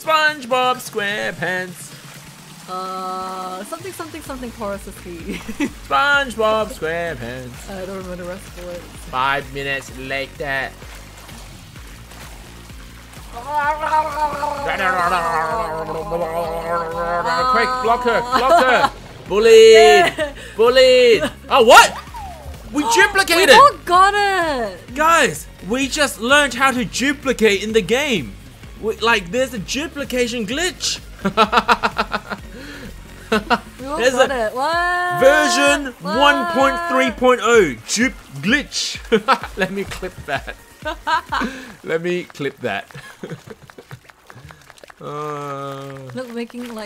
SpongeBob SquarePants. Something porosity. SpongeBob SquarePants. I don't remember the rest of it. 5 minutes later. Quick, block her. Bullied. Bullied. Oh, what? We duplicated. We all got it. Guys, we just learned how to duplicate in the game. Like, there's a duplication glitch. We all There's got a it. What? Version 1.3.0 dupe glitch. Let me clip that. Let me clip that. Look, making like